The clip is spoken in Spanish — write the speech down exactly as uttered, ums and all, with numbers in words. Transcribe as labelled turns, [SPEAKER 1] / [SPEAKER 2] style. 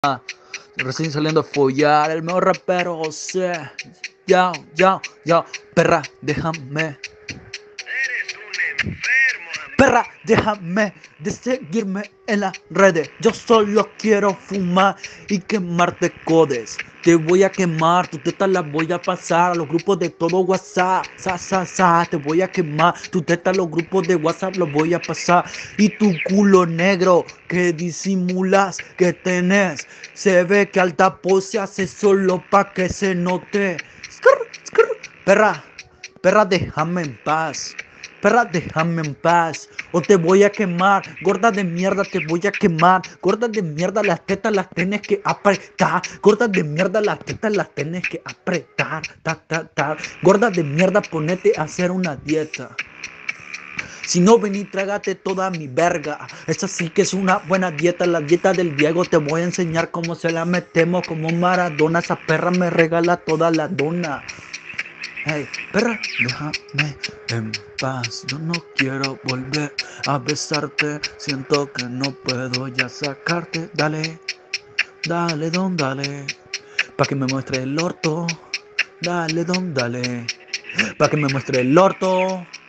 [SPEAKER 1] Ah, recién saliendo a follar, el mejor rapero José. Ya, ya, ya, perra, déjame.
[SPEAKER 2] Eres un enfermo, amigo.
[SPEAKER 1] Perra, déjame de seguirme en las redes. Yo solo quiero fumar y quemarte codes. Te voy a quemar, tu teta la voy a pasar a los grupos de todo WhatsApp. Sa, sa, sa, te voy a quemar, tu teta a los grupos de WhatsApp los voy a pasar. Y tu culo negro que disimulas que tenés, se ve que alta pose hace solo pa' que se note. Skrr, skrr. Perra, perra, déjame en paz. Perra, déjame en paz, o te voy a quemar. Gorda de mierda, te voy a quemar. Gorda de mierda, las tetas las tienes que apretar. Gorda de mierda, las tetas las tienes que apretar. Ta, ta, ta. Gorda de mierda, ponete a hacer una dieta. Si no, vení, trágate toda mi verga. Esa sí que es una buena dieta, la dieta del Diego. Te voy a enseñar cómo se la metemos como Maradona. Esa perra me regala toda la dona. Hey, perra, déjame en paz. Yo no quiero volver a besarte. Siento que no puedo ya sacarte. Dale, dale, don, dale. Pa' que me muestre el orto. Dale, don, dale. Pa' que me muestre el orto.